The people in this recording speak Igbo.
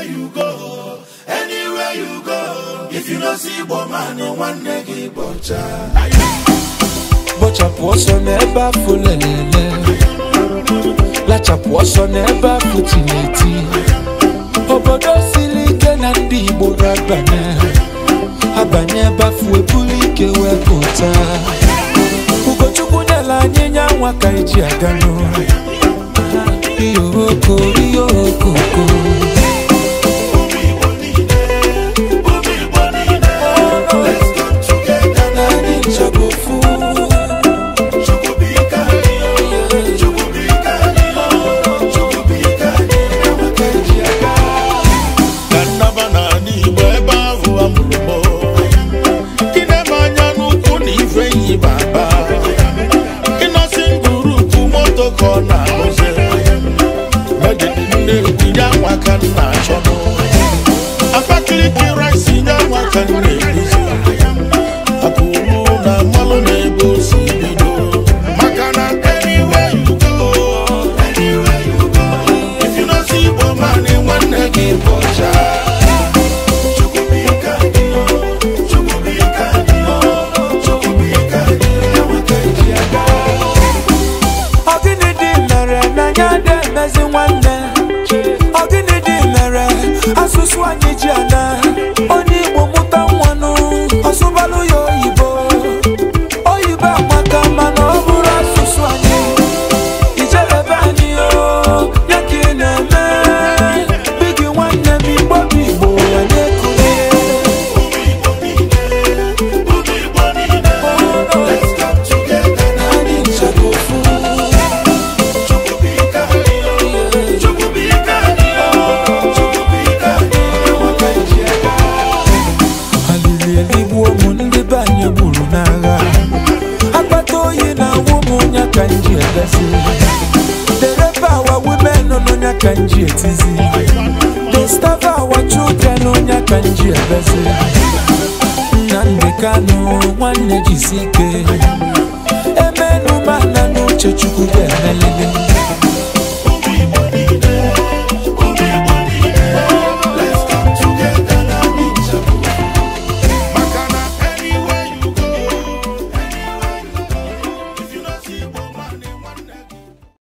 anywhere you go. If you don't see woman, one nigga bocha. Bocha poso neba fulelele. Lacha poso neba futileti. Obodo silike na ndi borabane. Abanye bafu ebulike wekota. Ugochukunyela nyenya waka eji agano. Iyoko. The rapper our women no kanji etizi. The staff our children no kanji ebese. Nandekano one jisike. Emenu mana no chechuku gemelele.